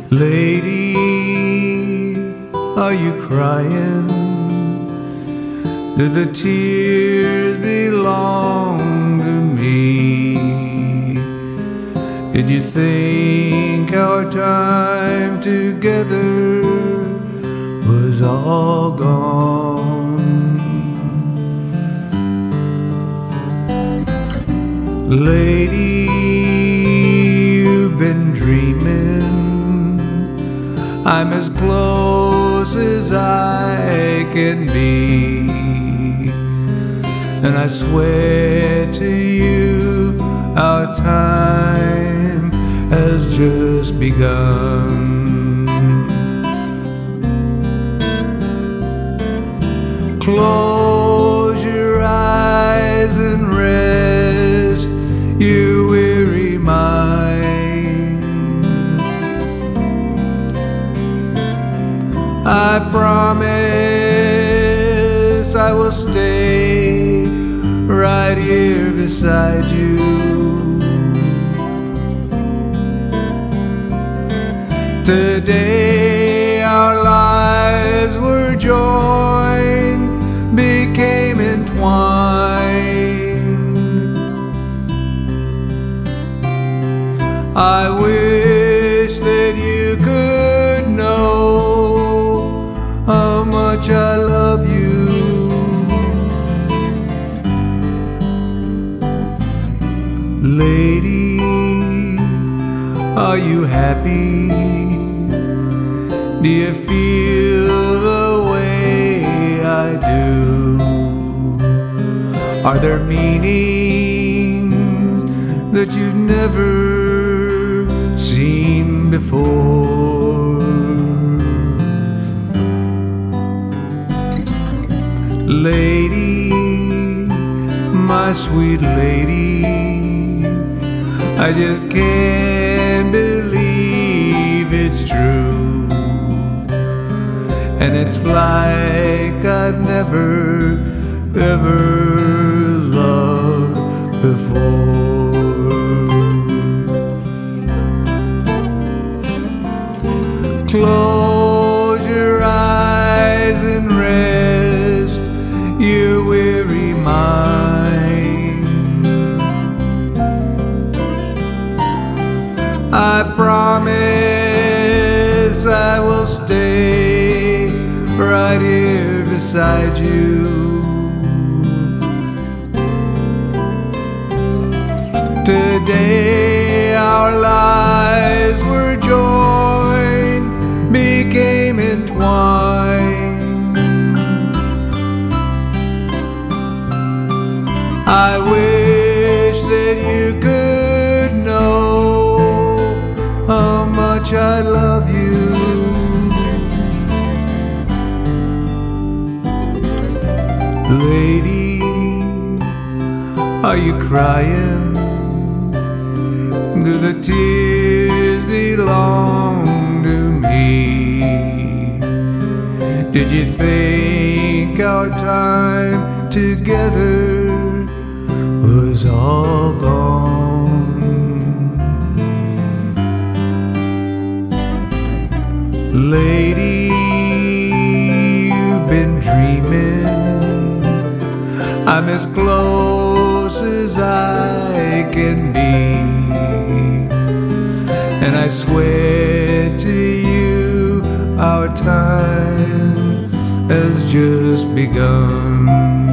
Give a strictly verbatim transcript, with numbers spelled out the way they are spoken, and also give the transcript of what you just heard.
Lady, are you crying? Do the tears belong to me? Did you think our time together was all gone? Lady, you've been dreaming. I'm as close as I can be, and I swear to you our time has just begun. Close your eyes and rest, you weary mind. I promise I will stay right here beside you. Today our lives were joined, became entwined. I wish that you could know how much I love you. Lady, are you happy? Do you feel the way I do? Are there meanings that you've never seen before? Lady, my sweet lady, I just can't believe it's true. And it's like I've never, ever loved before. Close your eyes and rest, you weary mind. I promise I will stay right here beside you. Today our lives were joined, became entwined. I wish that you could know how much I love you. Lady, are you crying? Do the tears belong to me? Did you think our time together was all gone? Lady, you've been dreaming. I'm as close as I can be, and I swear to you our time has just begun.